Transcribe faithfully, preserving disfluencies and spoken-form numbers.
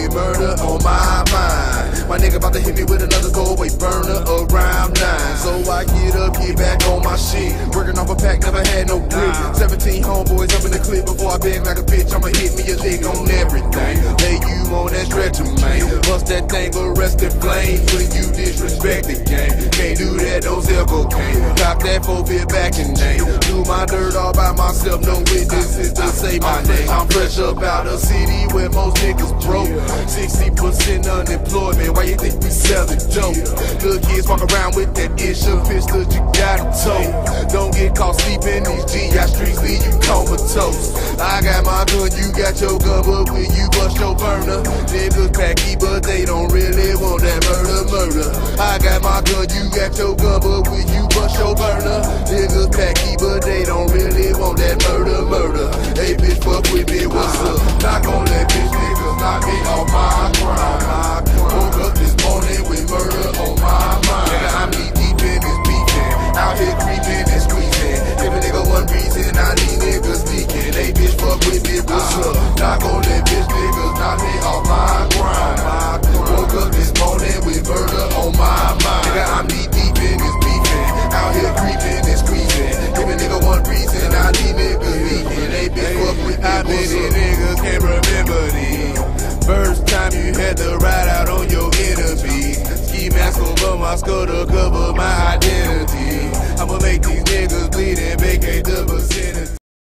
with murder on my mind. My nigga about to hit me with another go-away burner around nine. So I get up, get back on my shit. Working off a pack, never had no grip. seventeen homeboys up in the clip before I beg like a bitch. I'ma hit me a lick on everything. Lay you on that stretcher, man. Bust that thing, but rest in flames when you disrespect the game. Can't do that, don't sell cocaine. Cop that four bit back in name. Do my dirt all by myself, no witnesses to say my name. I'm fresh up out of city where most niggas broke. sixty percent unemployment, why you think we sellin' dope? Good kids walk around with that ish of pistol, you got it told. Don't get caught sleeping, these G I streets leave you comatose. I got my gun, you got your gun, but when you bust your burner, niggas packy, but they don't really want that murder, murder. I got my gun, you got your gun, but when you bust your burner, niggas packy, but they don't really want that murder, murder. Hey bitch, fuck with me, what's up? Not gon' let bitch niggas knock me off my grind. Woke up this morning with murder on my mind. Nigga, I'm knee deep in this beefing, out here creeping and squeezing. If a nigga one reason, I need niggas leaking. Hey bitch, fuck with me, what's up? Not gon' let bitch niggas knock me off my grind. Woke up this morning with murder on my mind. Nigga, I'm knee deep in this beefing, out here creeping and squeezing. If a nigga one reason, I need niggas leaking. Hey bitch, fuck with me, I bet these niggas can't remember these first time you had to ride out on your enemy. Ski mask over my skull to cover my identity. I'ma make these niggas bleed